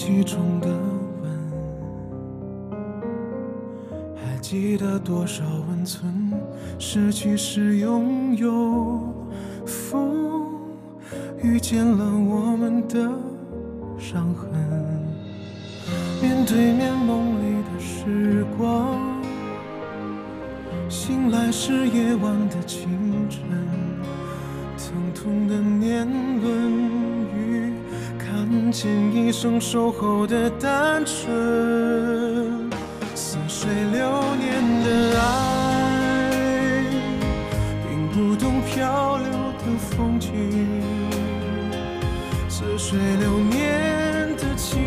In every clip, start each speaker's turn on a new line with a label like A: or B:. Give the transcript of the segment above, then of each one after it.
A: 记中的吻，还记得多少温存，失去时拥有。风遇见了我们的伤痕，面对面梦里的时光，醒来是夜晚的清晨，疼痛的年轮与看见一生守候的单纯，似水流年的爱，并不懂漂流的风景，似水流年的情，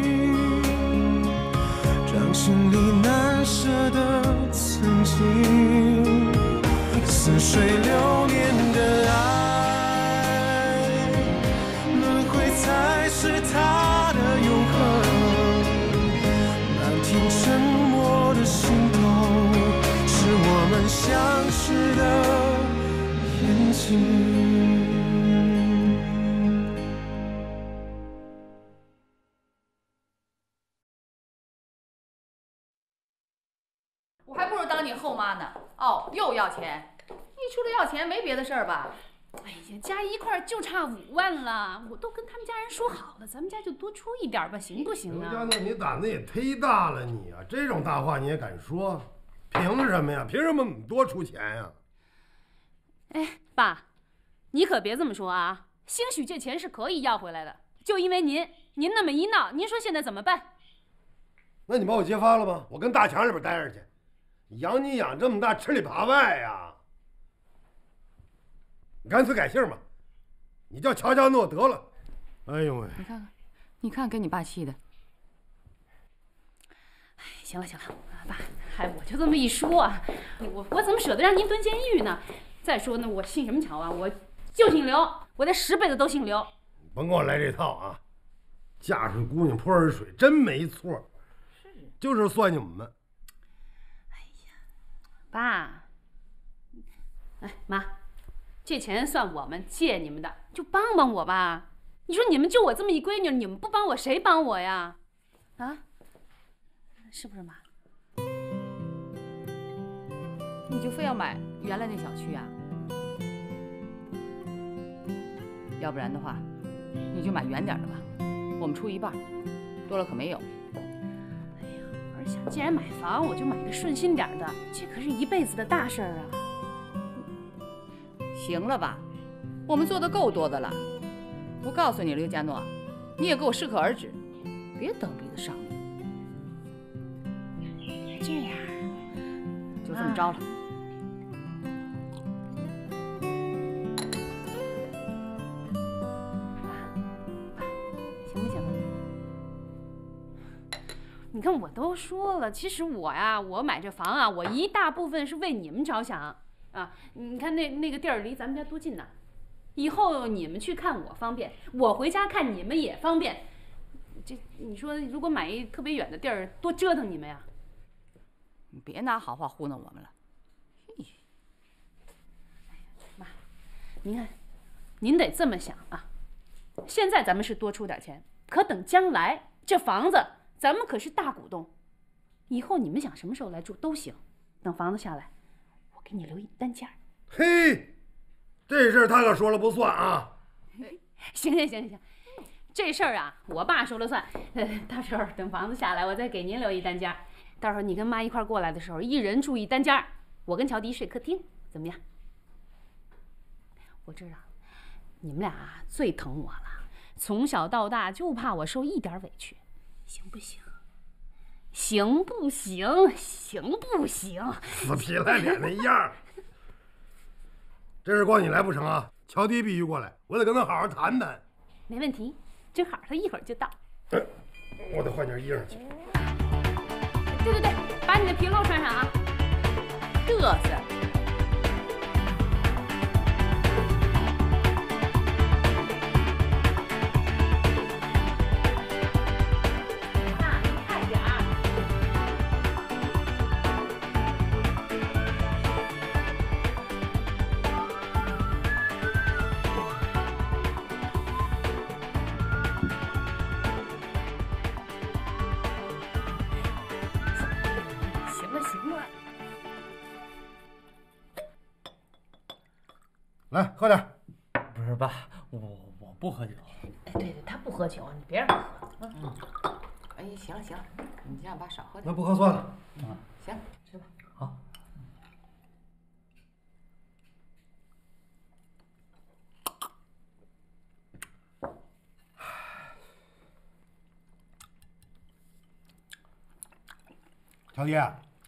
A: 掌心里难舍的曾经，似水流年的爱，轮回才是它的永恒。那天沉默的心痛，是我们相识的眼睛。
B: 我还不如当你后妈呢。哦，又要钱？你除了要钱没别的事儿吧？
C: 哎呀，加一块就差5万了，我都跟他们家人说好了，咱们家就多出一点吧，行不行啊？
D: 刘家诺，你胆子也忒大了你啊！这种大话你也敢说？凭什么呀？凭什么你多出钱呀？
C: 哎，爸，你可别这么说啊！兴许这钱是可以要回来的，就因为您那么一闹，您说现在怎么办？
D: 那你把我揭发了吧？我跟大墙里边待着去。养你养这么大，吃里扒外呀！你干脆改姓吧，你叫乔家诺得了。哎呦喂！
B: 你看，给你爸气的。
C: 哎，行了，爸，我就这么一说啊，我怎么舍得让您蹲监狱呢？再说呢，我姓什么乔啊？我就姓刘，我这10辈子都姓刘。
D: 甭跟我来这套啊！嫁出姑娘泼儿水，真没错。是，就是算计我们。
C: 爸，哎妈，这钱算我们借你们的，就帮帮我吧。你说你们就我这么一闺女，你们不帮我谁帮我呀？啊，是不是妈？
B: 你就非要买原来那小区啊？要不然的话，你就买远点的吧，我们出一半，多了可没有。
C: 我是想，既然买房，我就买个顺心点的，这可是一辈子的大事儿啊！
B: 行了吧，我们做的够多的了。我告诉你，刘家诺，你也给我适可而止，别蹬鼻子上脸。
C: 这样，
B: 就这么着了。
C: 行不行？你看，我都说了，其实我买这房啊，我一大部分是为你们着想啊。你看那个地儿离咱们家多近呐，以后你们去看我方便，我回家看你们也方便。这你说，如果买一特别远的地儿，多折腾你们呀！
B: 你别拿好话糊弄我们了。
C: 妈，您看，您得这么想啊。现在咱们是多出点钱，可等将来这房子，咱们可是大股东，以后你们想什么时候来住都行。等房子下来，我给你留一单间。
D: 嘿，这事儿他可说了不算啊！
C: 行，这事儿啊，我爸说了算。到时候等房子下来，我再给您留一单间。到时候你跟妈一块过来的时候，一人住一单间，我跟乔迪睡客厅，怎么样？我知道你们俩最疼我了，从小到大就怕我受一点委屈，行不行？行不行？行不行？
D: 死皮赖脸的样儿。这事光你来不成啊？乔迪必须过来，我得跟他好好谈谈。
C: 没问题，正好他一会儿就到。
D: 我得换件衣裳去。
C: 对，把你的皮褛穿上啊！
B: 嘚瑟。
D: 来喝点。
E: 不是爸，我不喝酒。
B: 哎，对对，他不喝酒，你别让他喝。哎，行了行了，你让爸少喝点。
D: 那不喝算了。
B: 行，吃吧。
E: 好。
D: 乔迪，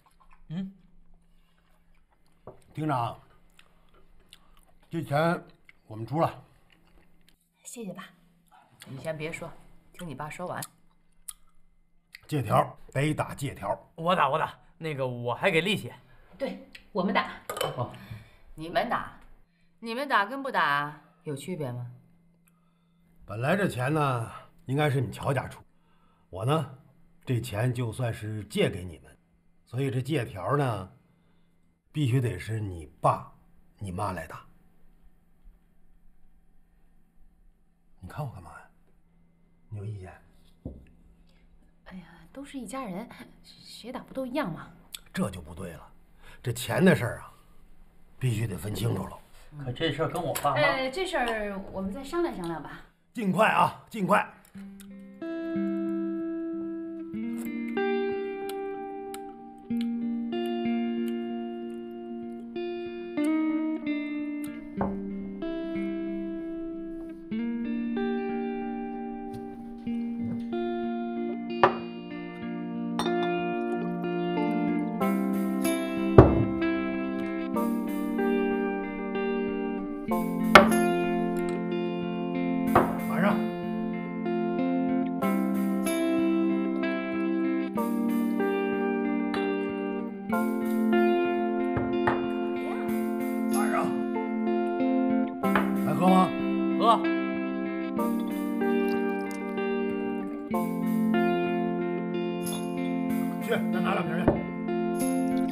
D: 厅长，这钱我们出了。
B: 谢谢爸。你先别说，听你爸说完。
D: 借条得打借条。
E: 我打，那个我还给利息。
B: 对，我们打。
E: 哦，
B: 你们打跟不打有区别吗？
D: 本来这钱呢，应该是你乔家出，我呢，这钱就算是借给你们，所以这借条呢，必须得是你爸、你妈来打。你看我干嘛呀？你有意见？
C: 哎呀，都是一家人，谁打不都一样吗？
D: 这就不对了，这钱的事儿啊，必须得分清楚了。
E: 可这事儿跟我爸妈……
C: 这事儿我们再商量商量吧。
D: 尽快啊，尽快。喝吗？
E: 喝。
D: 去，再拿两瓶去。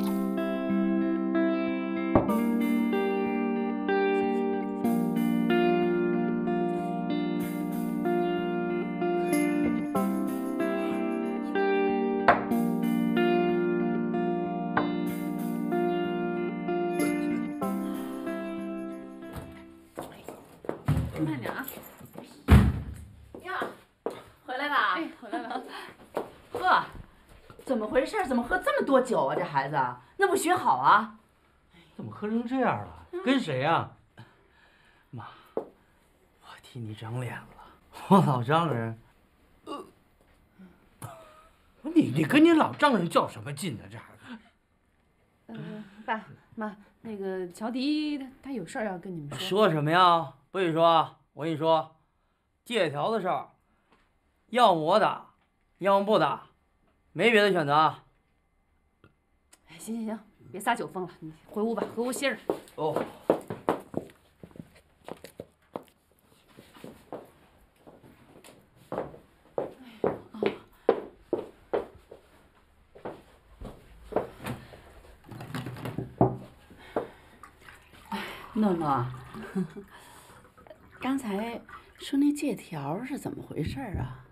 C: 慢点啊！
B: 呀，回来了。
C: 哎，回来了。
B: 呵，怎么回事？怎么喝这么多酒啊？这孩子，那不学好啊？
E: 怎么喝成这样了？跟谁啊？妈，我替你长脸了。我老丈人，你跟你老丈人较什么劲呢？这孩子。
C: 爸妈，那个乔迪他有事儿要跟你们说。
E: 说什么呀？不许说！我跟你说，借条的事儿，要么我打，要么不打，没别的选择。
C: 哎，行行行，别撒酒疯了，你回屋吧，回屋歇着。
E: 哦。
F: 诺诺，刚才说那借条是怎么回事啊？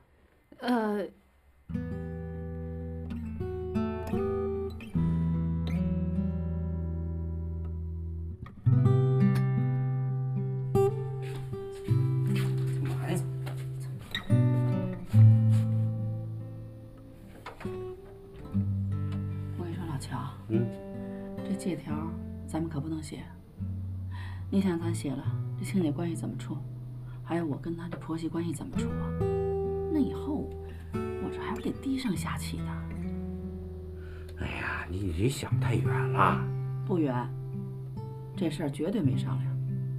F: 我跟你说，老乔，这借条咱们可不能写。你想咱写了，这亲家关系怎么处？还有我跟他这婆媳关系怎么处啊？那以后我这还不得低声下气的？
E: 哎呀，你这想太远了。
F: 不远，这事儿绝对没商量。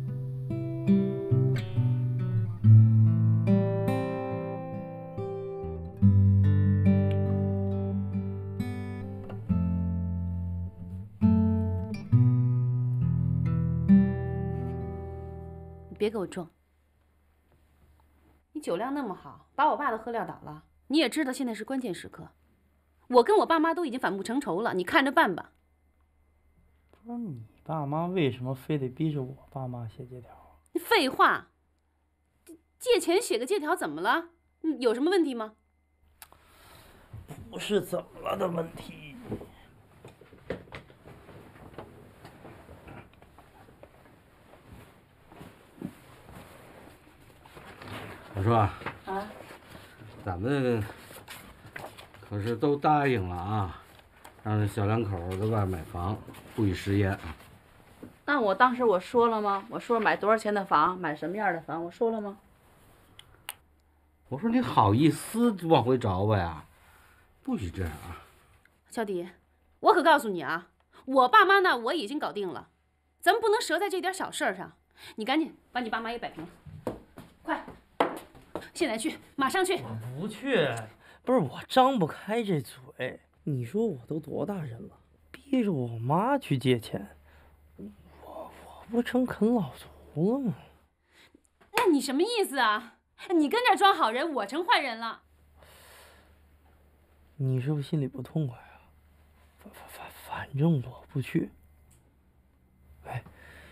C: 别给我装！你酒量那么好，把我爸都喝撂倒了。你也知道现在是关键时刻，我跟我爸妈都已经反目成仇了，你看着办吧。
E: 不是你爸妈为什么非得逼着我爸妈写借条？
C: 废话，借钱写个借条怎么了？有什么问题吗？
E: 不是怎么了的问题。
G: 我说
F: 啊，
G: 咱们可是都答应了啊，让小两口在外买房，不许食言啊。
F: 那我当时我说了吗？我说买多少钱的房，买什么样的房，我说了吗？
G: 我说你好意思往回找我呀？不许这样啊！
C: 小迪，我可告诉你啊，我爸妈呢我已经搞定了，咱们不能折在这点小事儿上。你赶紧把你爸妈也摆平，快！现在去，马上去！
E: 我不去，不是我张不开这嘴。你说我都多大人了，逼着我妈去借钱，我不成啃老族了吗？
C: 那你什么意思啊？你跟这儿装好人，我成坏人了。
E: 你是不是心里不痛快啊？反正我不去。哎，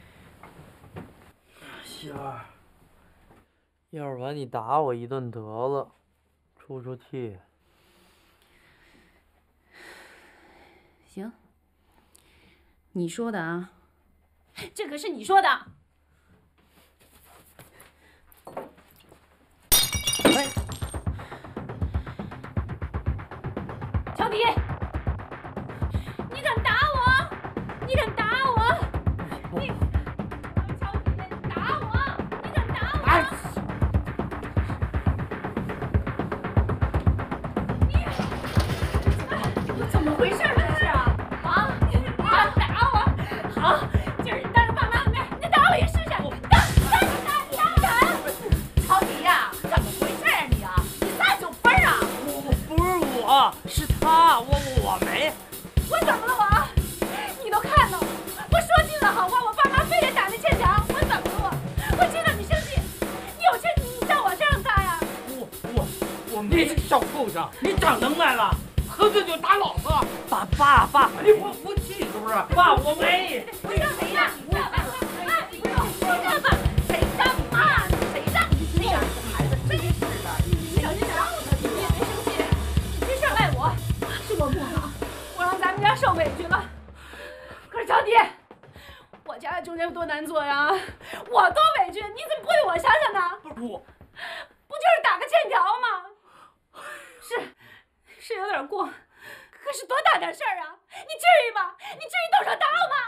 E: 喜儿，要不然你打我一顿得了，出出气。
C: 行，你说的啊，这可是你说的。
E: 哎，
C: 乔迪，你敢打我？你敢打我？你，乔迪，你打我！你敢打我？
E: 哎，
C: 你怎么回事？这是啊？啊！你敢打我？好，今儿你当着爸妈的面，你打我一试试。打！乔迪呀，怎么回事啊你啊？你39分啊？
E: 不是我，是他，我没。
C: 我怎么了我？你都看到了，我说尽了好话，我爸妈非得打那欠条，我怎么了我知道你生气，你有事你照我这样干呀？
E: 我没小畜生，你长能耐了，喝醉酒打老子。爸，你我服气是不是？爸，我没。
C: 不让谁让你干嘛？你不用谁干嘛？谁干嘛？谁让你这样？孩子真是的，你小心点儿，你也别生气，这事儿赖我，是我不好，我让咱们家受委屈了。可是乔迪，我家的中间多难做呀，我多委屈，你怎么不为我想想呢？
E: 不是我，
C: 不就是打个欠条吗？是有点过，可是多大点事儿啊？你至于吗？你至于动手打我吗？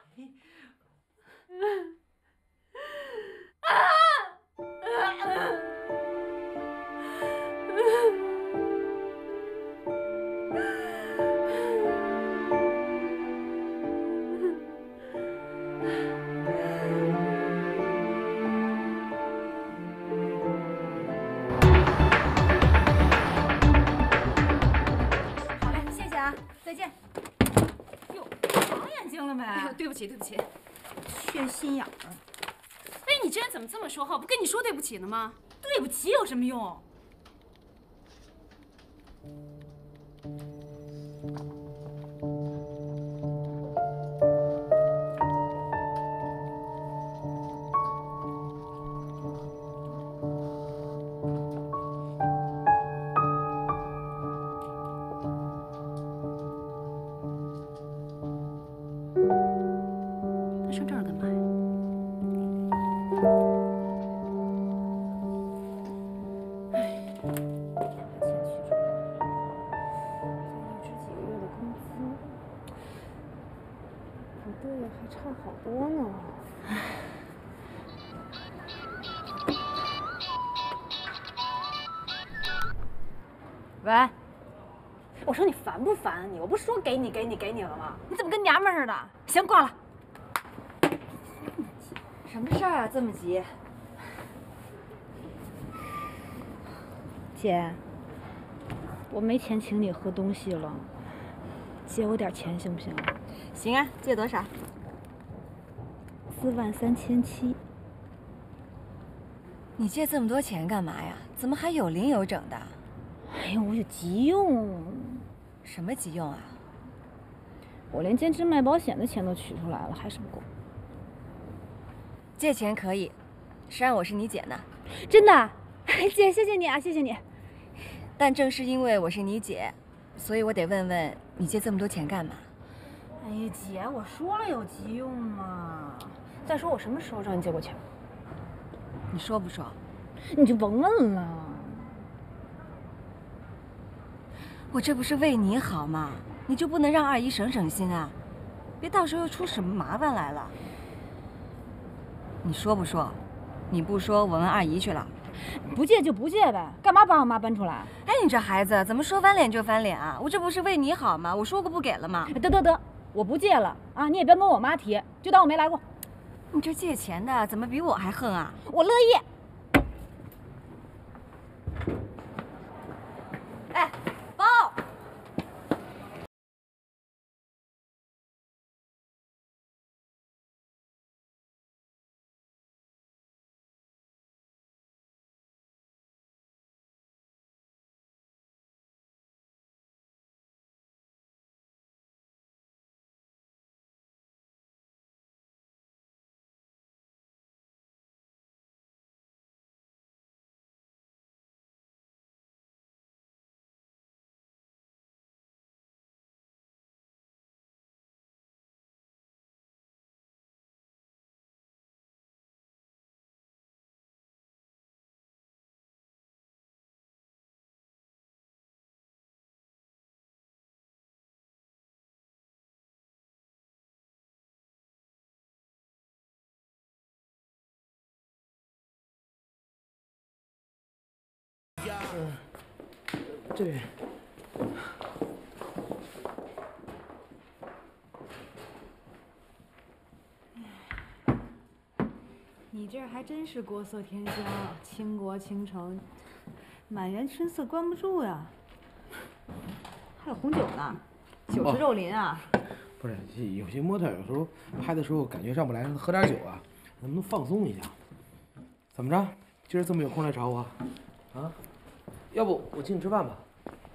H: 好嘞，谢谢啊，再见。哟，长眼睛了没？
C: 哎呦，对不起，
H: 缺心眼儿。
C: 哎，你这人怎么这么说话？不跟你说对不起呢吗？
H: 对不起有什么用？
C: 他上这儿干嘛呀？
H: 喂，我说你烦不烦？我不是说给你了吗？你怎么跟娘们似的？行，挂了。
I: 什么事儿啊？这么急？
J: 姐，我没钱请你喝东西了，借我点钱行不行？
I: 行啊，借多少
J: 43700。
I: 你借这么多钱干嘛呀？怎么还有零有整的？
J: 哎呦，我有急用。
I: 什么急用啊？
J: 我连兼职卖保险的钱都取出来了，还是不够。
I: 借钱可以，谁让我是你姐呢？
J: 真的，姐，谢谢你啊，谢谢你。
I: 但正是因为我是你姐，所以我得问问你借这么多钱干嘛？
J: 哎呀，姐，我说了有急用嘛。再说我什么时候找你借过钱？
I: 你说不说？
J: 你就甭问了。
I: 我这不是为你好吗？你就不能让二姨省省心啊？别到时候又出什么麻烦来了。你说不说？你不说，我问二姨去了。
J: 不借就不借呗，干嘛把我妈搬出来？
I: 哎，你这孩子怎么说翻脸就翻脸啊？我这不是为你好吗？我说过不给了吗？
J: 得，我不借了啊！你也别跟我妈提，就当我没来过。
I: 你这借钱的怎么比我还横啊？
J: 我乐意。
I: 哎，包。
E: 这边。
K: 你这还真是国色天香，倾国倾城，满园春色关不住呀。还有红酒呢，酒池肉林啊。
L: 不是，有些模特有时候拍的时候感觉上不来，喝点酒啊，能不能放松一下？怎么着？今儿这么有空来找我？啊？要不我请你吃饭吧？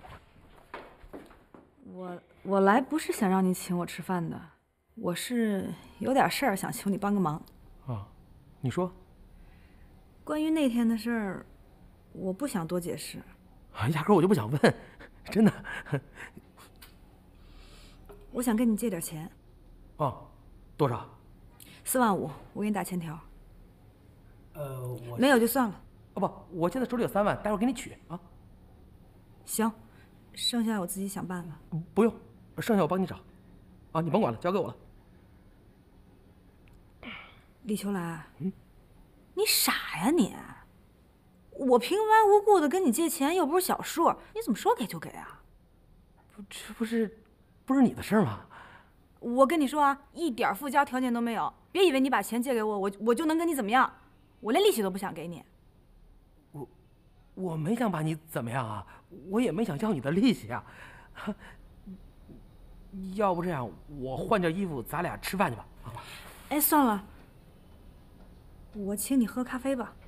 K: 我来不是想让你请我吃饭的，我是有点事儿想求你帮个忙。
L: 啊，你说。
K: 关于那天的事儿，我不想多解释。
L: 压根我就不想问，真的。
K: 我想跟你借点钱。
L: 哦，多少
K: ？4万5，我给你打欠条。
L: 我
K: 没有就算了。
L: 哦不，我现在手里有3万，待会儿给你取啊。
K: 行，剩下我自己想办法。
L: 不用，剩下我帮你找。啊，你甭管了，交给我了。
K: 李秋来，你傻呀你！我平白无故的跟你借钱，又不是小数，你怎么说给就给啊？
L: 这不是你的事儿吗？
K: 我跟你说啊，一点附加条件都没有。别以为你把钱借给我，我就能跟你怎么样。我连利息都不想给你。
L: 我没想把你怎么样啊，我也没想要你的利息啊。要不这样，我换件衣服，咱俩吃饭去吧。
K: 哎，算了，我请你喝咖啡吧。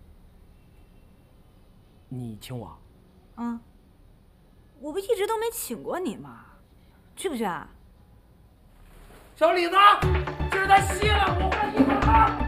L: 你请我？
K: 啊，我不一直都没请过你吗？去不去啊？
L: 小李子，今儿咱歇了，我换衣服了。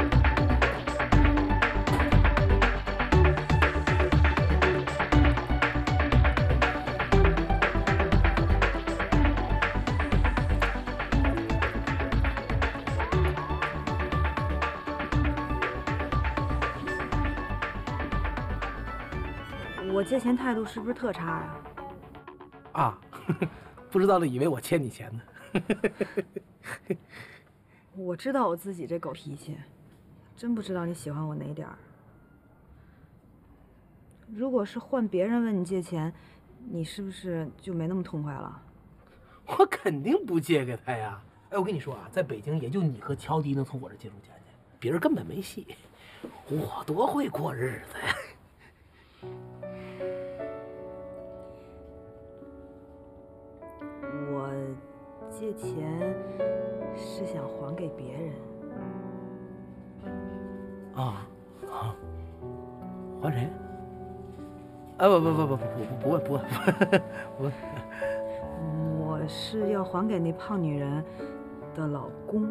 K: 我借钱态度是不是特差呀？
L: 啊，不知道的以为我欠你钱呢。
K: 我知道我自己这狗脾气，真不知道你喜欢我哪点儿。如果是换别人问你借钱，你是不是就没那么痛快了？
L: 我肯定不借给他呀！哎，我跟你说啊，在北京也就你和乔迪能从我这借出钱去，别人根本没戏。我多会过日子呀！
K: 我借钱是想还给别人。
L: 啊，还谁？啊不问。
K: 我是要还给那胖女人的老公。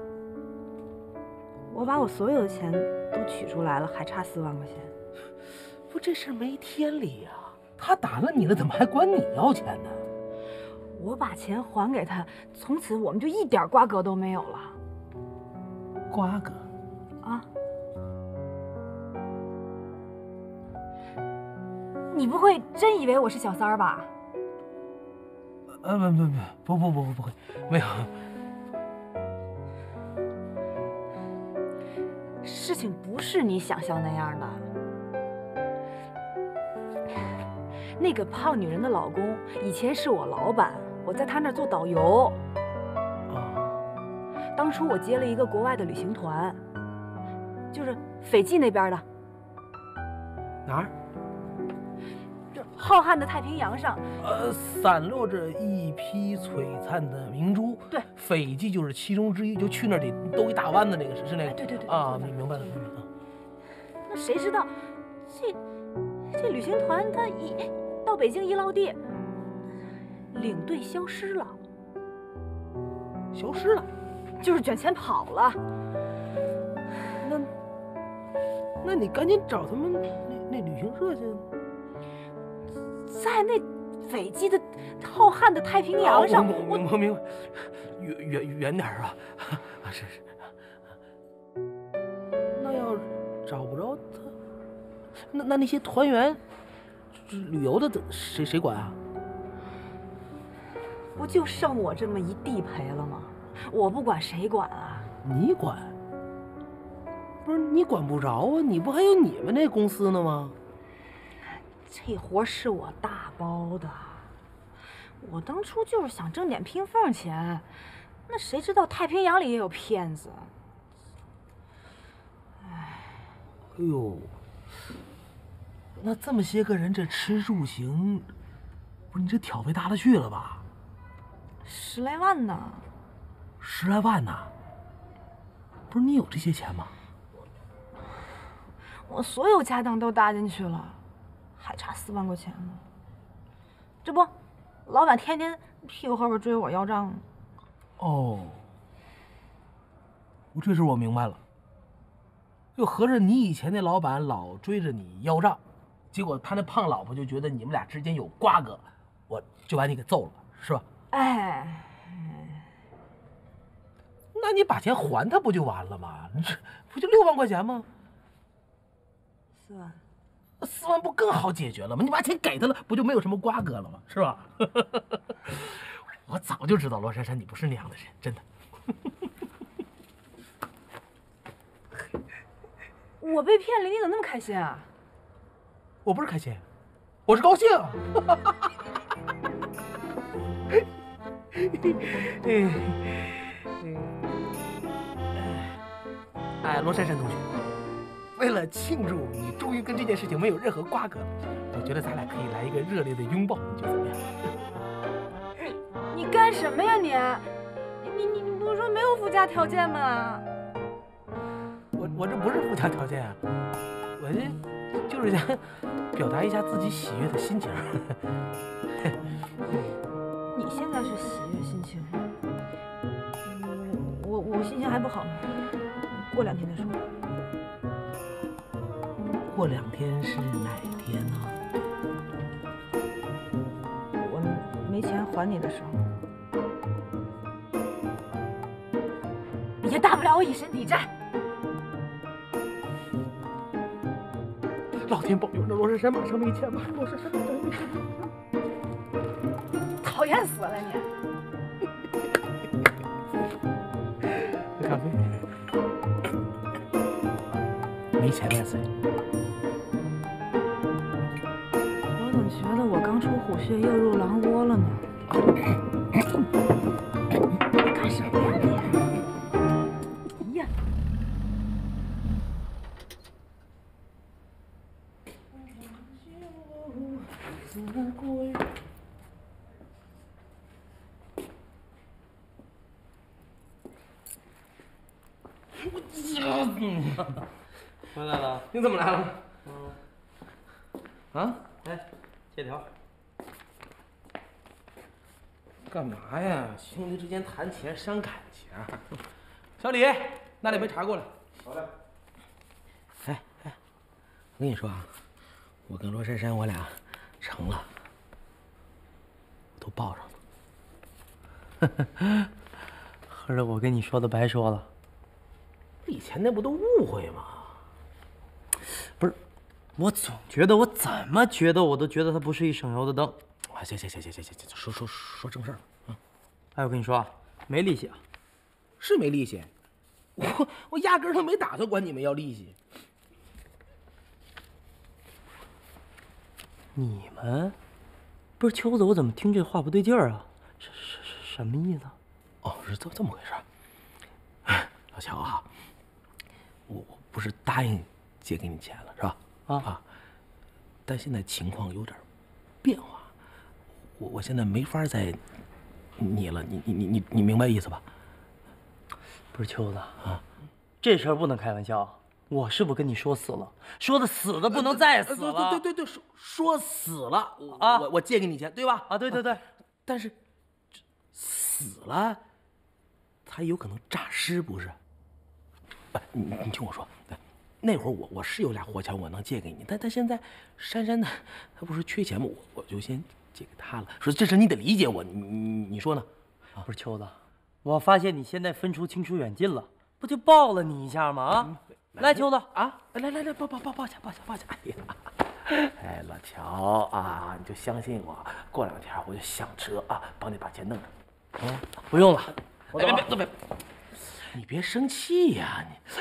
K: 我把我所有的钱都取出来了，还差4万块钱。
L: 不，这事儿没天理呀！他打了你了，怎么还管你要钱呢？
K: 我把钱还给他，从此我们就一点瓜葛都没有了。
L: 瓜葛？
K: 啊？
H: 你不会真以为我是小三儿吧？
L: 不会，没有。
H: 事情不是你想象那样的。那个胖女人的老公以前是我老板，我在他那儿做导游。当初我接了一个国外的旅行团，就是斐济那边的。
L: 哪儿？
H: 这浩瀚的太平洋上，
L: 散落着一批璀璨的明珠。
H: 对，
L: 斐济就是其中之一，就去那里兜一大弯的那个是那个。
H: 对
L: 啊，明白了。
H: 那谁知道，这旅行团他到北京一落地，领队消失了。
L: 消失了？
H: 就是卷钱跑了。
L: 那你赶紧找他们那旅行社去。
H: 在那斐济的浩瀚的太平洋上，
L: 我明白，远点啊！是。那要找不着他，那些团员，旅游的谁管啊？
H: 不就剩我这么一地陪了吗？我不管谁管啊？
L: 你管？不是你管不着啊？你不还有你们那公司呢吗？
H: 这活是我大包的，我当初就是想挣点拼缝钱，那谁知道太平洋里也有骗子。
L: 哎呦，那这么些个人，这吃住行，不是你这挑费大了去了吧
H: ？10来万呢。
L: 10来万呢？不是你有这些钱吗？
H: 我所有家当都搭进去了。还差4万块钱呢，这不，老板天天屁股后边追我要账呢。
L: 哦，这事我明白了。又合着你以前那老板老追着你要账，结果他那胖老婆就觉得你们俩之间有瓜葛，我就把你给揍了，是吧？
H: 哎，
L: 那你把钱还他不就完了吗？你这不就6万块钱吗
H: ？4万。
L: 4万不更好解决了吗？你把钱给他了，不就没有什么瓜葛了吗？是吧？我早就知道罗珊珊你不是那样的人，真的。
H: 我被骗了，你怎么那么开心啊？
L: 我不是开心，我是高兴。哎，罗珊珊同学。为了庆祝你终于跟这件事情没有任何瓜葛，我觉得咱俩可以来一个热烈的拥抱，你觉得怎么样？
H: 你干什么呀你不是说没有附加条件吗？
L: 我这不是附加条件啊，我这就是想表达一下自己喜悦的心情。
H: 你现在是喜悦心情？我心情还不好呢，过2天再说。
L: 过2天是哪天呢？
H: 我没钱还你的时候。也大不了我以身抵债。
L: 老天保佑，那罗珊珊马上没钱吧？罗珊珊马上没钱。
H: 讨厌死了你！
L: 喝咖啡。没钱万岁。
H: 我怎么觉得我刚出虎穴又入狼窝了呢？干什么呀你？呀！
E: 回来了？
L: 你怎么来了？啊？
E: 哎，借条。
L: 干嘛呀？兄弟之间谈钱伤感情。小李，拿2杯茶过来。
D: 好嘞。
L: 哎，我跟你说啊，我跟罗珊珊我俩成了，都抱上了。
E: 合着我跟你说的白说了。
L: 以前那不都误会吗？
E: 不是， 我总觉得，我怎么觉得我都觉得它不是一省油的灯。
L: 啊，行，说正事儿。
E: 哎，我跟你说啊，没利息啊。
L: 是没利息，我压根儿都没打算管你们要利息。
E: 你们不是秋子，我怎么听这话不对劲儿啊？什么意思？
L: 哦，是这么回事儿。老乔啊，我不是答应借给你钱了是吧？啊，但现在情况有点变化，我现在没法再你了，你明白意思吧？
E: 不是秋子啊，这事儿不能开玩笑。我是不是跟你说死了？说的死的不能再死了。
L: 对，说死了啊！我借给你钱，对吧？
E: 啊，对。
L: 但是死了，他有可能诈尸，不是？你听我说，那会儿我是有俩活钱，我能借给你，但现在珊珊呢，她不是缺钱吗？我就先借给她了。说这事你得理解我，你说呢？
E: 不是秋子，我发现你现在分出亲疏远近了，不就抱了你一下吗？啊！来，秋子
L: 啊，来，抱歉。哎，老乔啊，你就相信我，过2天我就想车啊，帮你把钱弄上。
E: 啊，不用了，
L: 别，你别生气呀，你。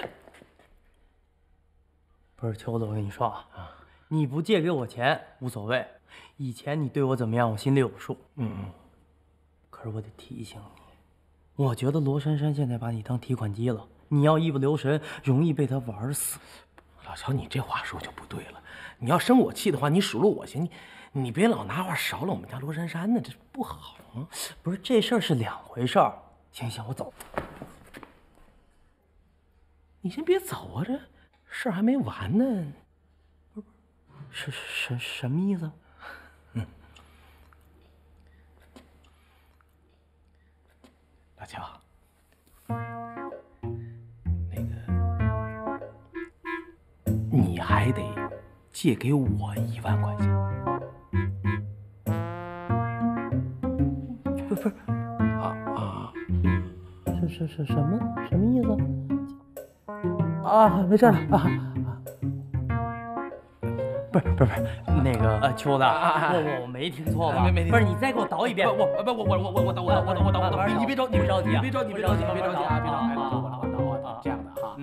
E: 不是秋子，我跟你说啊，你不借给我钱无所谓，以前你对我怎么样，我心里有数。可是我得提醒你，我觉得罗珊珊现在把你当提款机了。你要一不留神，容易被他玩死。
L: 老乔，你这话说就不对了。你要生我气的话，你数落我行，你别老拿话勺了我们家罗珊珊呢，这不好啊。
E: 不是，这事儿是2回事儿。行，我走。
L: 你先别走啊，这事儿还没完呢。
E: 什么意思？
L: 老乔。你还得借给我1万块钱。
E: 不是什么意思？
L: 啊，没事了啊。
E: 不是，那个秋子，我没听错吧？
L: 没听。
E: 不是，你再给我倒一遍。
L: 我倒。你别着急，
E: 别着急啊！
L: 别着急啊！别着急。我这样的哈。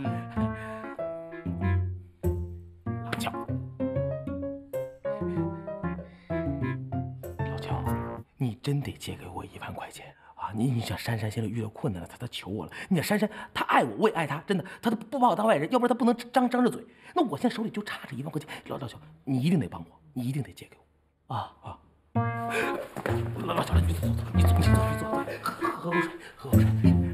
L: 老乔，你真得借给我1万块钱啊！你想珊珊现在遇到困难了，她求我了。你想珊珊，她爱我，我也爱她，真的，她都不把我当外人，要不然她不能张着嘴。那我现在手里就差这1万块钱，老乔，你一定得帮我，你一定得借给我。啊！老乔，你坐，喝口水。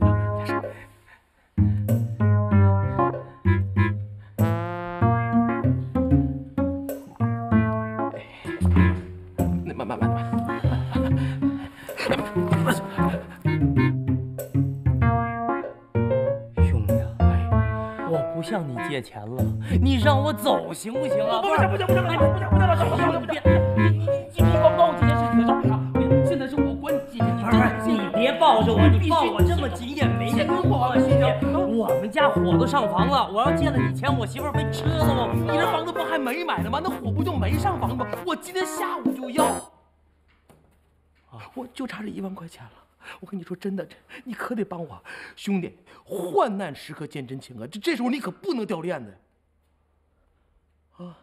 L: 慢。
E: 兄弟，我不向你借钱了，你让我走行不行啊？
L: 不行，老乔，你别，你管不管我这件事情的事啊？现在是我管你借钱，
E: 你别抱着我，你抱我这么紧也没用啊！我们家火都上房了，我要借了你钱，我媳妇会吃了我。
L: 你这房子不还没买呢吗？那火不就没上房吗？我今天下午就要。我就差这1万块钱了，我跟你说真的，你可得帮我，兄弟，患难时刻见真情啊！这时候你可不能掉链子啊！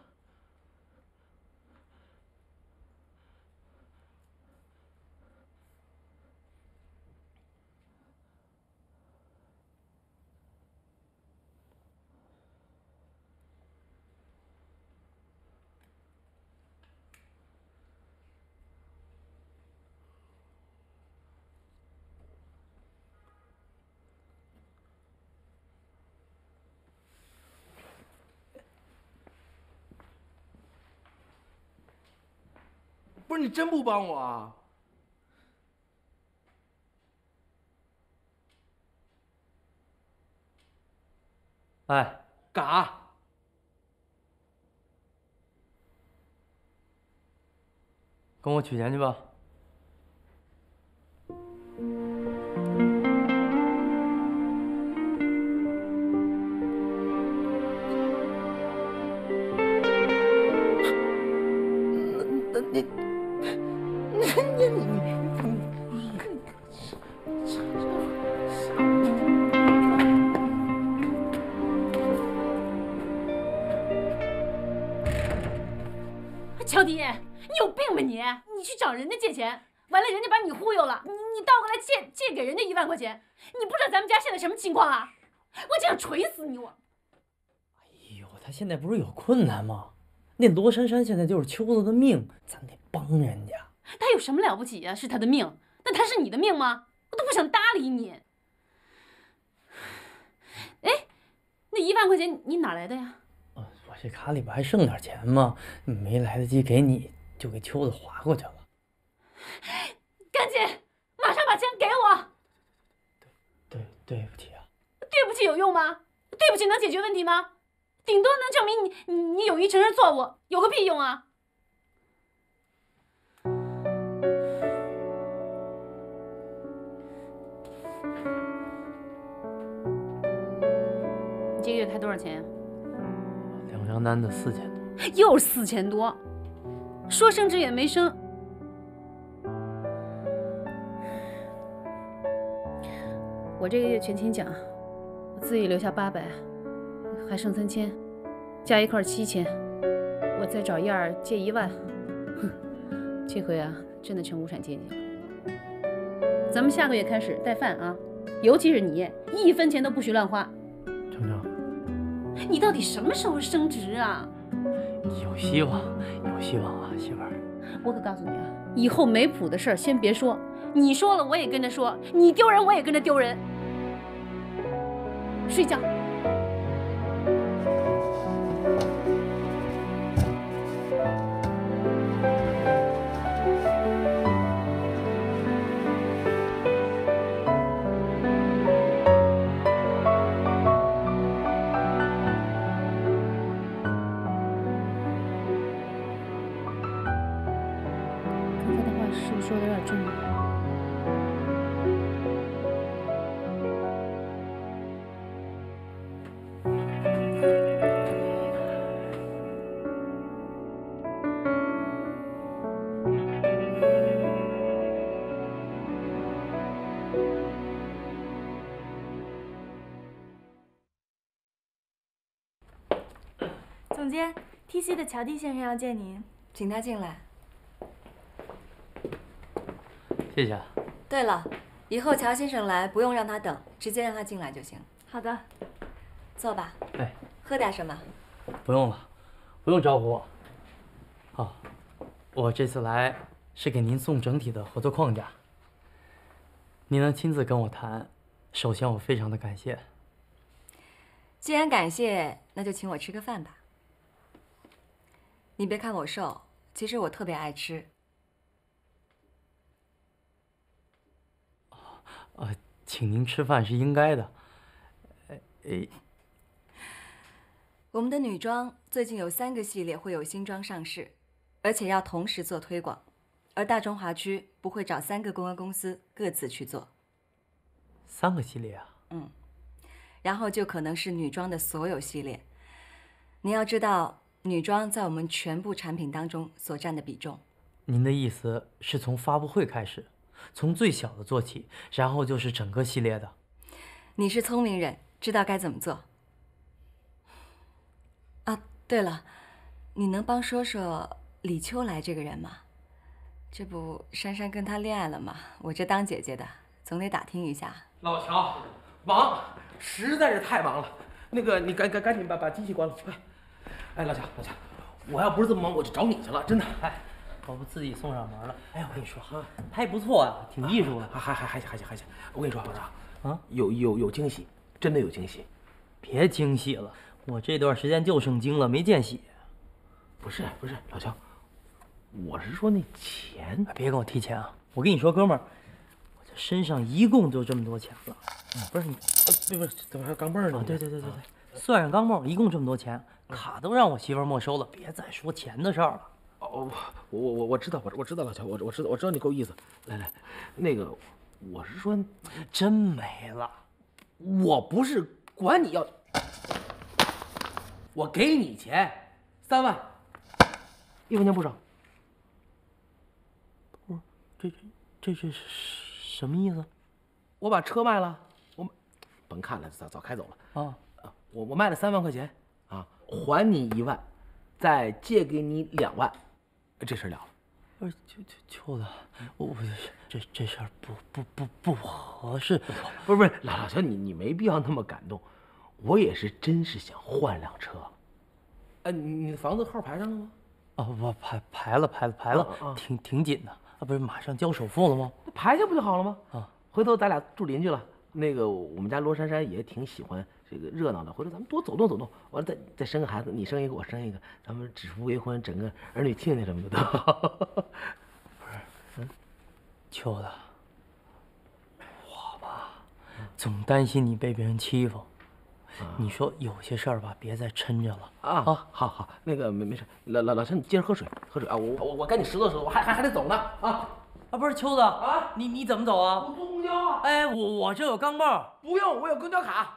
L: 不是你真不帮我啊？
E: 哎，
L: 干啥？
E: 跟我取钱去吧。
C: 老弟，你有病吧你？你去找人家借钱，完了人家把你忽悠了，你倒过来借给人家1万块钱，你不知道咱们家现在什么情况啊？我就想锤死你我！
E: 哎呦，他现在不是有困难吗？那罗珊珊现在就是秋子的命，咱得帮人家。
C: 他有什么了不起啊？是他的命，那他是你的命吗？我都不想搭理你。哎，那1万块钱你哪来的呀？
E: 我这卡里边还剩点钱嘛，没来得及给你，就给秋子划过去了。
C: 赶紧，马上把钱给我！
E: 对不起啊。
C: 对不起有用吗？对不起能解决问题吗？顶多能证明你勇于承认错误，有个屁用啊！你这个月开多少钱呀
E: 2张单子4000多。
C: 又是4000多，说升职也没升。我这个月全勤奖，我自己留下800，还剩3000，加一块7000，我再找燕儿借1万。哼，这回啊，真的成无产阶级了。咱们下个月开始带饭啊，尤其是你，1分钱都不许乱花。
E: 程程，
C: 你到底什么时候升职啊？
E: 有希望啊，媳妇儿。
C: 我可告诉你啊，以后没谱的事儿先别说，你说了我也跟着说，你丢人我也跟着丢人。睡觉。刚才的话是不是说的有点重啊？
I: 总监 ，TC 的乔蒂先生要见您，请他进来。
E: 谢谢。
I: 对了，以后乔先生来不用让他等，直接让他进来就行。
K: 好的。
I: 坐吧。
E: 哎，
I: 喝点什么？
E: 不用了，不用招呼我。好，我这次来是给您送整体的合作框架。您能亲自跟我谈，首先我非常的感谢。
I: 既然感谢，那就请我吃个饭吧。你别看我瘦，其实我特别爱吃。
E: 请您吃饭是应该的。
I: 我们的女装最近有3个系列会有新装上市，而且要同时做推广，而大中华区不会找3个公关公司各自去做。
E: 3个系列啊？
I: 嗯，然后就可能是女装的所有系列。你要知道，女装在我们全部产品当中所占的比重。
E: 您的意思是从发布会开始，从最小的做起，然后就是整个系列的。
I: 你是聪明人，知道该怎么做。啊，对了，你能帮说说李秋来这个人吗？这不珊珊跟他恋爱了吗？我这当姐姐的，总得打听一下。
L: 老乔，忙，实在是太忙了。那个，你赶紧把机器关了，快！哎，老乔，我要不是这么忙，我就找你去了，真的。
E: 哎，我不自己送上门了。哎，我跟你说啊，还不错啊，挺艺术的。
L: 还行。我跟你说，老赵，
E: 啊，
L: 有惊喜，真的有惊喜。
E: 别惊喜了，我这段时间就剩精了，没见血。
L: 不是，老乔，我是说那钱。
E: 别跟我提钱啊！我跟你说，哥们儿，我这身上一共就这么多钱了。不是你，
L: 不是，怎么还有钢镚呢？
E: 对，算上钢镚，一共这么多钱，卡都让我媳妇儿没收了。别再说钱的事儿了。
L: 哦，我知道，老乔，我知道你够意思。来，那个，我是说，
E: 真没了。
L: 我不是管你要，我给你钱，3万，1分钱不少。
E: 不是，这是什么意思？
L: 我把车卖了，我甭看了，早开走了啊！我卖了3万块钱啊，还你1万，再借给你2万， 这事儿了了。
E: 不是秋子，我这事儿不合适。
L: 不是，老乔，你没必要那么感动，我也是真是想换辆车。你的房子号排上了吗？
E: 我排了，挺紧的啊，不是马上交首付了吗？
L: 排下不就好了吗？
E: 啊，
L: 回头咱俩住邻居了。那个我们家罗珊珊也挺喜欢这个热闹的，回头咱们多走动走动，完了再生个孩子，你生一个我生一个，咱们指腹为婚，整个儿女庆庆什么的都。
E: 不是，秋子，我吧，总担心你被别人欺负。你说有些事儿吧，别再抻着了
L: 啊！好，那个没事，老陈，你接着喝水啊！我赶紧拾掇，我还得走呢啊！
E: 不是秋子啊，你怎么走啊？
L: 我坐公交啊！
E: 哎，我这有钢镚，
L: 不用，我有公交卡。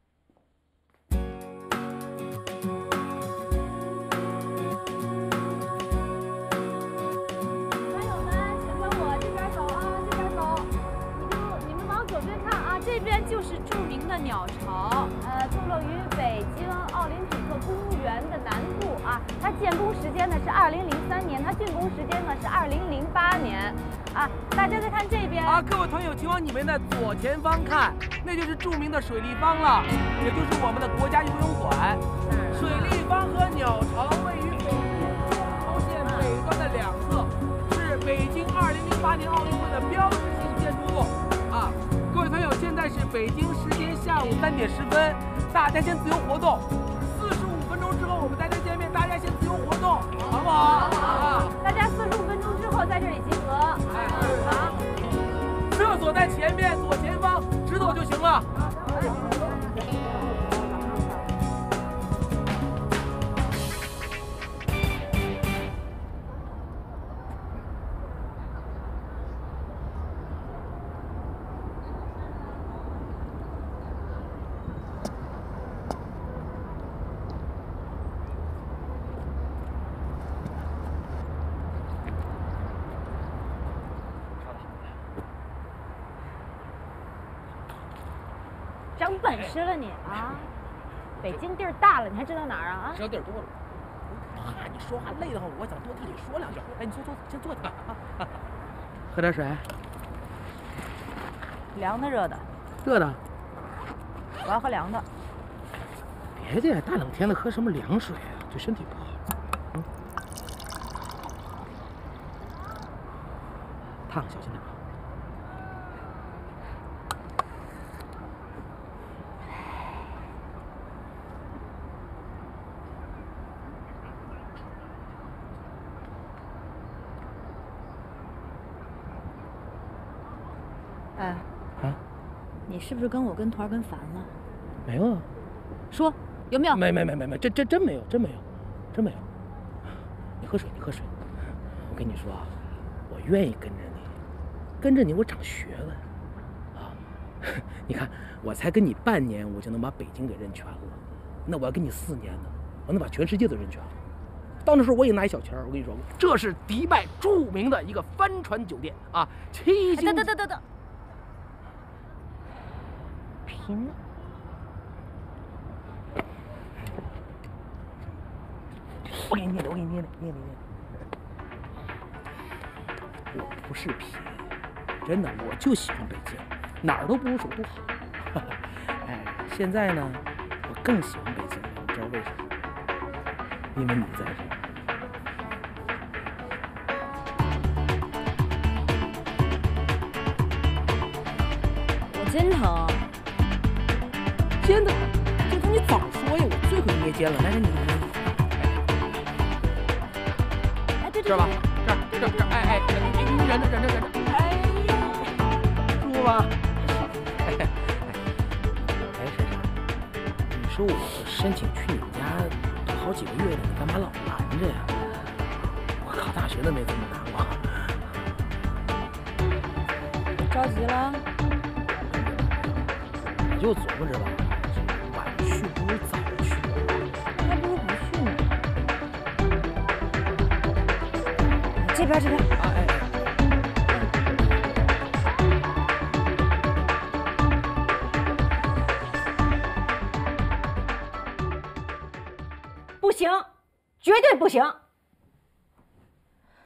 H: 朋友们，请跟我这边走啊，这边走。你们往左边看啊，这边就是著名的鸟巢，坐落于北京奥林匹克公园的南部啊。它建工时间呢是2003年，它竣工时间呢是2008年。啊，大家再看这边
L: 啊！各位团友，请往你们的左前方看，那就是著名的水立方了，也就是我们的国家游泳馆。水立方和鸟巢位于北京朝线北端的两侧，是北京2008年奥运会的标志性建筑物。啊，各位团友，现在是北京时间下午3点10分，大家先自由活动。45分钟之后我们大家见面，大家先自由活动，好不好？
H: 好，大家45分钟之后在这里集合。好，
L: 厕所在前面左前方，直走就行了。
H: 长本事了你啊！北京地儿大了，你还知道哪儿啊？
L: 知道地儿多了。怕你说话累得慌，我想多替你说两句。哎，你坐，先坐去吧。喝点水。
H: 凉的热的？
L: 热的。
H: 我要喝凉的。
L: 别介，大冷天的喝什么凉水啊？对身体不好。烫，小心点啊。
J: 哎，你是不是跟我跟团跟烦了？
L: 没有啊。
J: 说有没有？
L: 没，这真没有，真没有。你喝水。我跟你说啊，我愿意跟着你我长学问啊。你看，我才跟你半年，我就能把北京给认全了，那我要跟你4年呢，我能把全世界都认全了。到那时候我也拿一小钱儿，我跟你说，这是迪拜著名的一个帆船酒店啊，7星。
H: 等。贫。
L: 我给你念。我不是贫，真的，我就喜欢北京，哪儿都不如首都好。哎，现在呢，我更喜欢北京了，你知道为什么？因为你在这儿。
J: 我肩疼。
L: 肩疼，你早说呀！我最会捏肩了。来，你。
H: 哎，对。
L: 这儿吧，这儿，哎，你忍着。哎呀，舒服吧？哎，珊珊，你说我申请去你们家都好几个月了，你干嘛老拦着呀？我考大学都没这么难过。
J: 着急了？
L: 我就琢磨着吧，晚去不如早去，
J: 还不如不去呢。这边。
L: 哎。
H: 不行，绝对不行！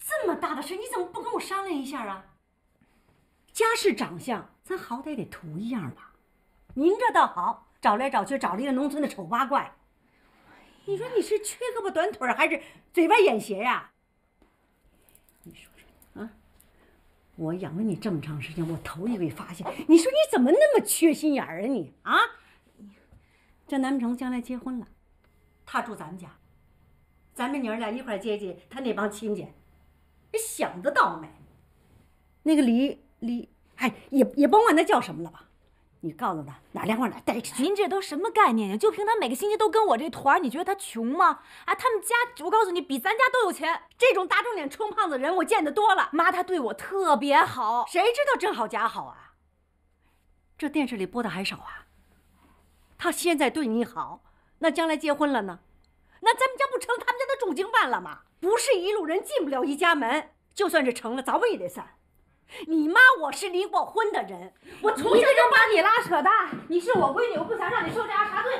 M: 这么大的事，你怎么不跟我商量一下啊？家世长相，咱好歹得图一样吧。您这倒好，找来找去找了一个农村的丑八怪。你说你是缺胳膊短腿还是嘴歪眼斜呀？你说说啊！我养了你这么长时间，我头一回发现，你说你怎么那么缺心眼儿啊你啊！这难不成将来结婚了，他住咱们家，咱们娘儿俩一块接济他那帮亲戚，你想得到没？那个李，哎，也甭管他叫什么了吧。你告诉他哪凉快哪待着。
J: 您这都什么概念呀？就凭他每个星期都跟我这团，你觉得他穷吗？啊，他们家我告诉你，比咱家都有钱。
M: 这种打肿脸充胖子的人我见得多了。
J: 妈，他对我特别好，
M: 谁知道真好假好啊？这电视里播的还少啊。他现在对你好，那将来结婚了呢？那咱们家不成他们家的重经办了吗？不是一路人进不了一家门，就算是成了，早晚也得散。你妈我是离过婚的人，我从小就
J: 把你拉扯大。你是我闺女，我不想让你受这样茶罪。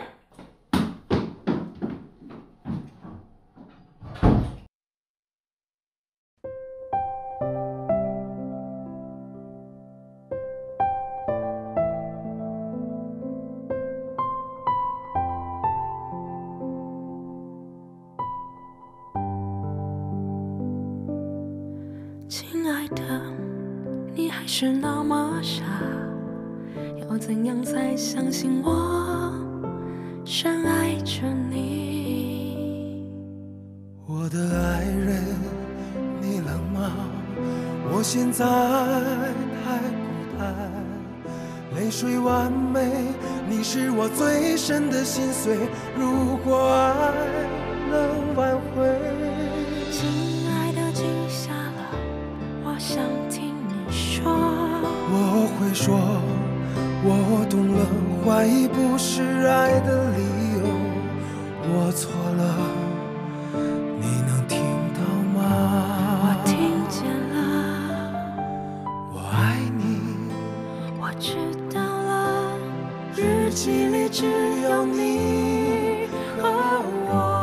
A: 亲爱的，你还是那么傻，要怎样才相信我深爱着你？
N: 我的爱人，你冷吗？我现在太孤单，泪水完美，你是我最深的心碎。如果爱能挽回，
A: 亲爱的，静下了，我想听你说。
N: 我会说，我懂了，怀疑不是爱的理由，我错了，你能听到吗？
A: 我听见了，
N: 我爱你，
A: 我知道了，日记里只有你和我。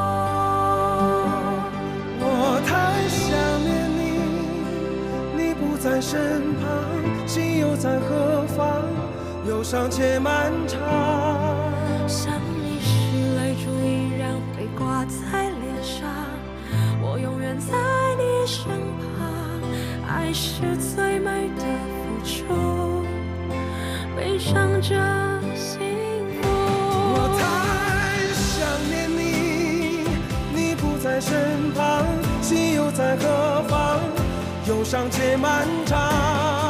N: 我太想念你，你不在身旁，心又在何方？忧伤且漫长。
A: 想你时，泪珠依然会挂在脸上。我永远在你身旁，爱是最美的付出，悲伤着幸福。
N: 我太想念你，你不在身旁，心又在何方？忧伤且漫长。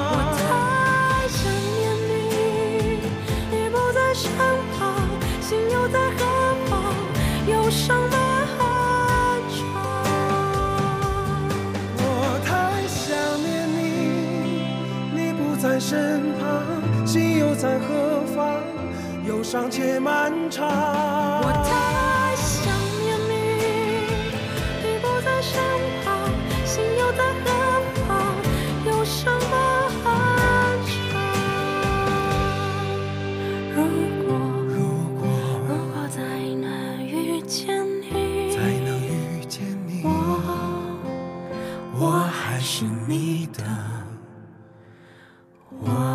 A: 身旁，心又在何方？忧伤漫长。
N: 我太想念你，你不在身旁，心又在何方？忧伤且漫长。
A: 我太想念你，你不在身旁，心又在何方？忧伤漫长。
N: 我还是你的，我。